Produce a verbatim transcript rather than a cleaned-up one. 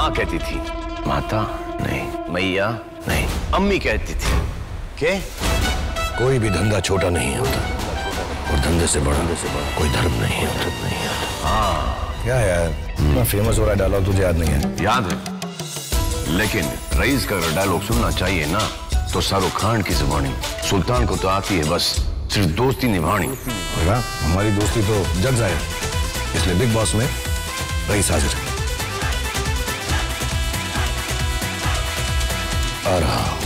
माँ कहती थी, माता नहीं, मैया नहीं, अम्मी कहती थी। क्या? कोई भी धंधा छोटा नहीं होता और धंधे से बड़ा से बड़ा कोई धर्म नहीं होता। नहीं होता। हाँ क्या यार, इतना फेमस हो रहा है डायलॉग, तुझे याद नहीं है? याद है, लेकिन रईस का अगर डायलॉग सुनना चाहिए ना तो शाहरुख खान की जुबानी। सुल्तान को तो आती है बस सिर्फ दोस्ती निभानी। हमारी दोस्ती तो जग जाए, इसलिए बिग बॉस में रईस हाजिर है। आ रहा